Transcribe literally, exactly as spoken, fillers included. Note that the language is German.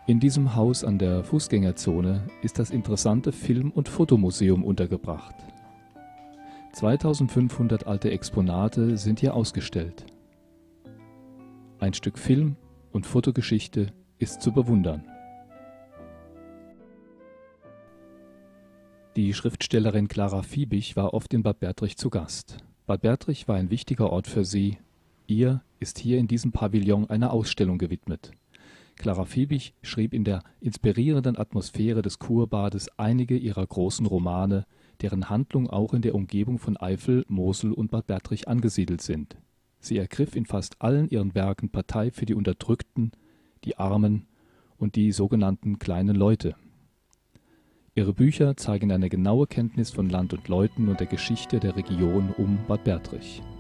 In diesem Haus an der Fußgängerzone ist das interessante Film- und Fotomuseum untergebracht. zweitausendfünfhundert alte Exponate sind hier ausgestellt. Ein Stück Film- und Fotogeschichte ist zu bewundern. Die Schriftstellerin Clara Fiebig war oft in Bad Bertrich zu Gast. Bad Bertrich war ein wichtiger Ort für sie. Ihr ist hier in diesem Pavillon eine Ausstellung gewidmet. Clara Fiebig schrieb in der inspirierenden Atmosphäre des Kurbades einige ihrer großen Romane, deren Handlung auch in der Umgebung von Eifel, Mosel und Bad Bertrich angesiedelt sind. Sie ergriff in fast allen ihren Werken Partei für die Unterdrückten, die Armen und die sogenannten kleinen Leute. Ihre Bücher zeigen eine genaue Kenntnis von Land und Leuten und der Geschichte der Region um Bad Bertrich.